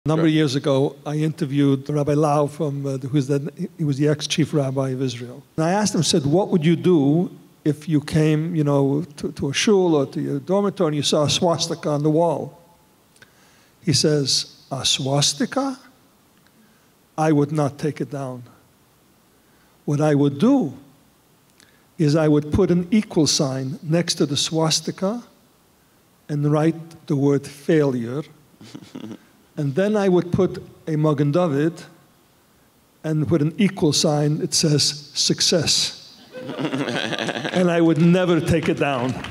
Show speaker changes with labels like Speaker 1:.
Speaker 1: A number of years ago, I interviewed Rabbi Lau he was the ex-Chief Rabbi of Israel. And I asked him, said, what would you do if you came, to a shul or to your dormitory and you saw a swastika on the wall? He says, a swastika? I would not take it down. What I would do is I would put an equal sign next to the swastika and write the word failure. And then I would put a Magen David and with an equal sign, it says success. And I would never take it down.